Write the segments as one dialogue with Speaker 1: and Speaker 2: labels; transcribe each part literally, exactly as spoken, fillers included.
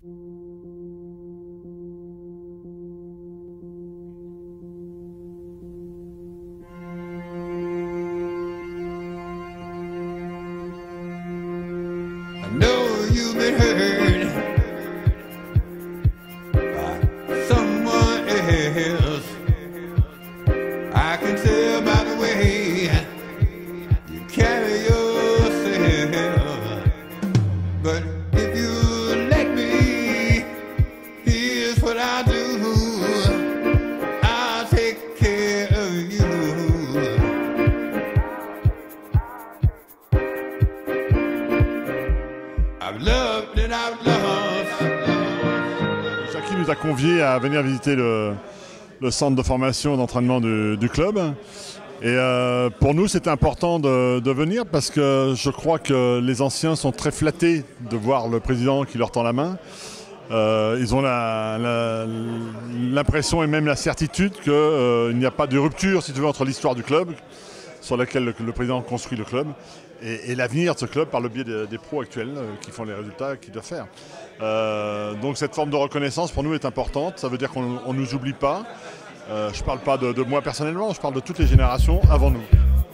Speaker 1: I know you've been hurt by someone else. I can tell by the way you carry yourself. But if you let me, here's what I do. I'll take care of you. I've loved and I've lost.
Speaker 2: Jackie nous a conviés à venir visiter le, le centre de formation et d'entraînement du, du club. Et euh, pour nous, c'était important de, de venir parce que je crois que les anciens sont très flattés de voir le président qui leur tend la main. Euh, ils ont l'impression et même la certitude qu'il euh, n'y a pas de rupture, si tu veux, entre l'histoire du club, sur laquelle le, le président construit le club, et, et l'avenir de ce club par le biais des, des pros actuels euh, qui font les résultats qu'ils doivent faire. Euh, donc cette forme de reconnaissance pour nous est importante. Ça veut dire qu'on ne nous oublie pas. Euh, je ne parle pas de, de moi personnellement, je parle de toutes les générations avant nous.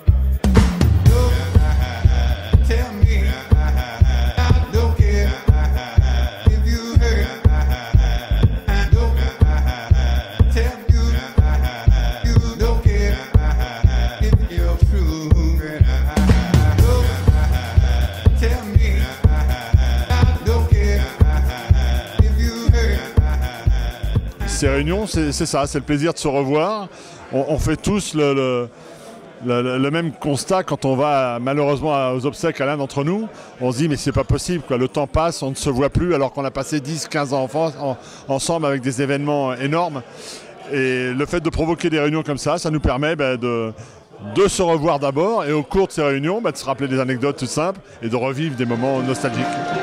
Speaker 2: Ces réunions, c'est ça, c'est le plaisir de se revoir. On, on fait tous le, le, le, le même constat quand on va malheureusement aux obsèques à l'un d'entre nous. On se dit mais c'est pas possible, quoi. Le temps passe, on ne se voit plus alors qu'on a passé dix, quinze ans en, en, ensemble avec des événements énormes. Et le fait de provoquer des réunions comme ça, ça nous permet ben, de, de se revoir d'abord et au cours de ces réunions, ben, de se rappeler des anecdotes tout simples et de revivre des moments nostalgiques.